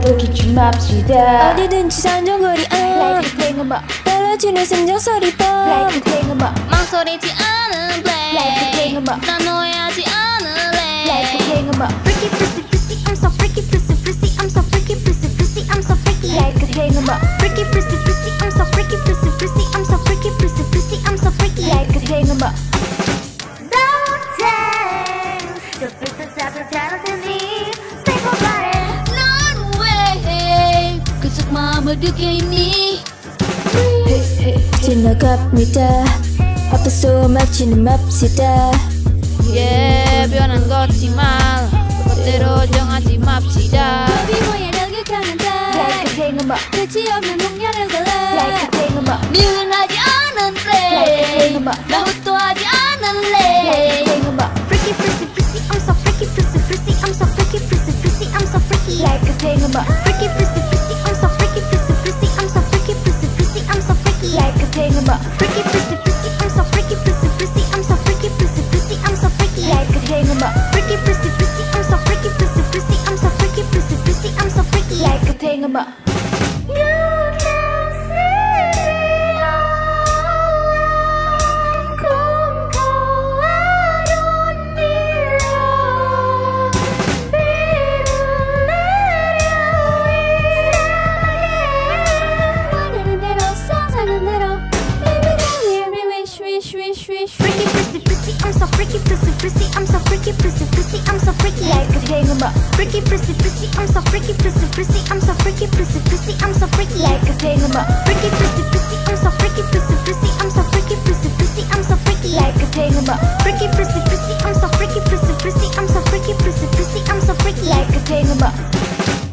웃기지 맙시다. 어디든지 산정거리 Like a 탱어마 떨어지는 심장소리밤 Like a 탱어마 망설이지 않은 play Like a 탱어마 난 오해하지 않을래 Like a 탱어마 Freaky, prissy, prissy, I'm so freaky, prissy, prissy, I'm so freaky, prissy, prissy, I'm so freaky. Like a 탱어마 Freaky, prissy, prissy, I'm so freaky, prissy, prissy, I'm so freaky, prissy, prissy, I'm so freaky. Like a 탱어마 넌 왜 계속 마음을 두게 있니 지나갑니다 앞에서 마치는 맙시다 변한 거지만 그것대로 정하지 맙시다 비모의 널격하는 Like a 달 탱어마 끝이 없는 목련을 갈래 Like a 탱어마 미운하지 않은 플레이 나 헛도하지 않을래 Like a 탱어마 Freaky, prissy, prissy, I'm so freaky, prissy, prissy, I'm so freaky, prissy, prissy, I'm so freaky. Like a 탱어마 Freaky, prissy, prissy, I'm so freaky, prissy, prissy, I'm so freaky, prissy, prissy, I'm so freaky. Like a 탱어마 Freaky, prissy, prissy, I'm so freaky, prissy, prissy, I'm so freaky, prissy, prissy, I'm so freaky. Like a 탱어마 Freaky, prissy, prissy, I'm so freaky, prissy, prissy, I'm so freaky, prissy, prissy, I'm so freaky. Like a 탱어마 원하는 대로 상상한 대로 Every day every wish wish wish wish Freaky, prissy, prissy, I'm so freaky, prissy, prissy, I'm so freaky, prissy, prissy, I'm so freaky. Like a 탱어마 Freaky, prissy, prissy, I'm so freaky, prissy, prissy, I'm so freaky, prissy, prissy, I'm so freaky. Like a 탱어마 Freaky, prissy, prissy, I'm so freaky, prissy, prissy, I'm so freaky, prissy, prissy, I'm so freaky. Like a 탱어마 Freaky, prissy, prissy, I'm so freaky, prissy, prissy, I'm so freaky, prissy, prissy, I'm so freaky. Like a 탱어마